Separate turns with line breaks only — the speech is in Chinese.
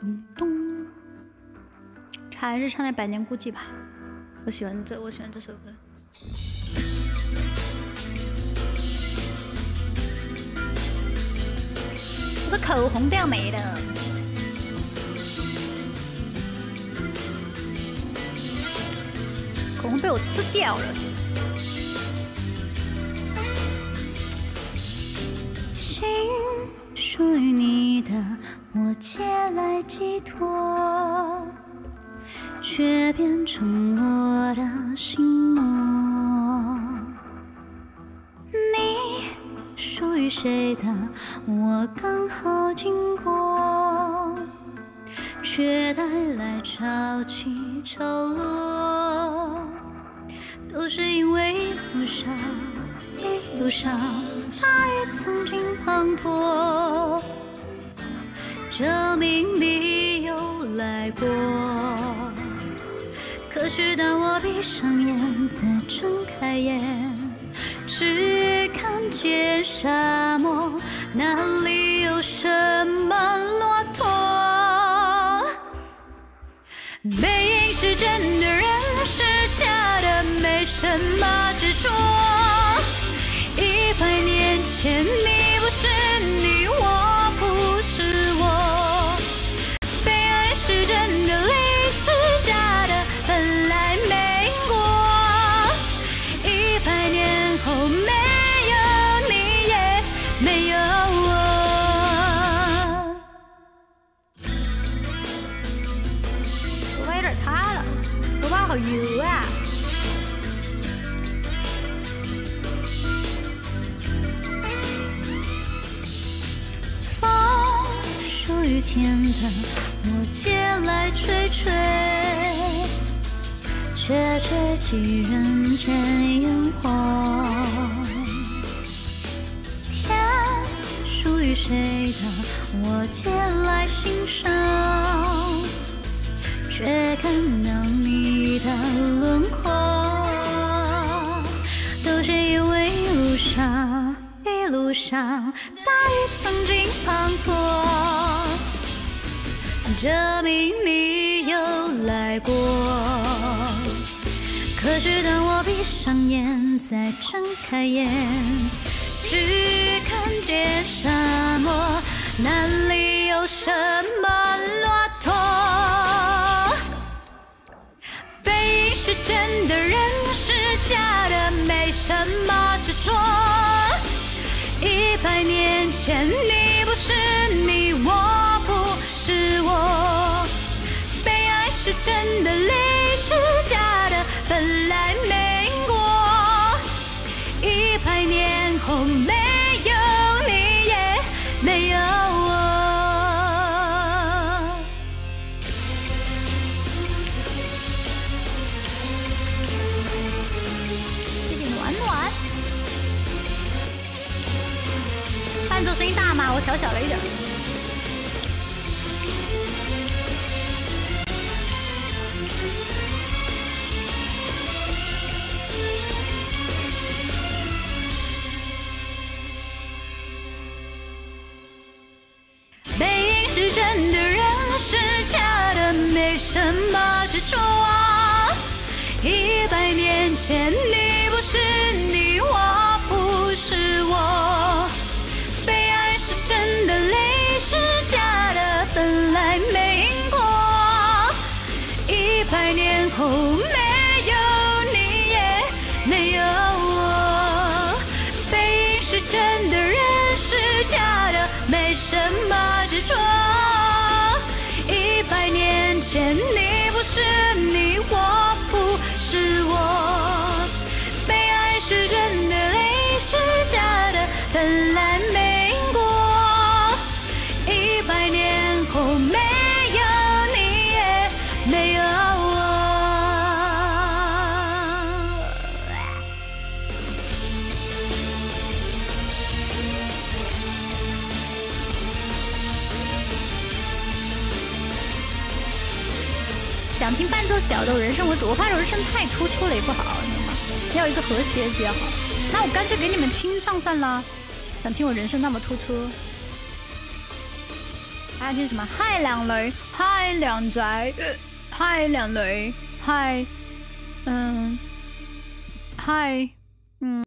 咚咚，还是唱点《百年孤寂》吧。我喜欢这首歌。我的口红掉没了。口红被我吃掉了。心属于你的，我借来寄托，却变成我的心魔。你属于谁的，我刚好经过，却带来潮起潮落。都是因为一路上大雨曾经滂沱，证明你有来过。可是当我闭上眼再睁开眼，只看见沙漠，哪里有什么骆驼？背影是真的，人是假的，没什么执着。100年前，你不是你，我不是我。被爱是真的，泪是假的，本来没因果。100年后，没有你，也没有我。头发有点塌了，头发好油啊！属于天的，我借来吹吹，却吹起人间烟火。天属于谁的，我借来欣赏，却看到你的轮廓。都是因为一路上大雨曾经滂沱，证明你有来过。可是当我闭上眼再睁开眼，只看见沙漠，哪里有什么骆驼？背影是真的，人是假的，没什么执着。100年前，你不是你，我不是我。被爱是真的，泪是假的，本来没因果。100年后，没有你，也没有我。有点暖暖。伴奏声音大吗？我调小了一点。背影是真的，人是假的，没什么执着。100年前，你不是你，我不是我。被爱是真的，泪是假的，本来没因果。100年后，没有你，也没有我。背影是真的，人是假的，没什么执着。100年前，你不是你，我不是我。被爱是真的，泪是假的，本来没因果。100年后，没有你，也没有我。想听伴奏小的人声为主，我怕人声太突出了也不好，你懂吗？要一个和谐比较好。那我干脆给你们清唱算了。想听我人声那么突出？
还有些什么嗨两雷，嗨两宅，嗨两雷，嗨，嗨。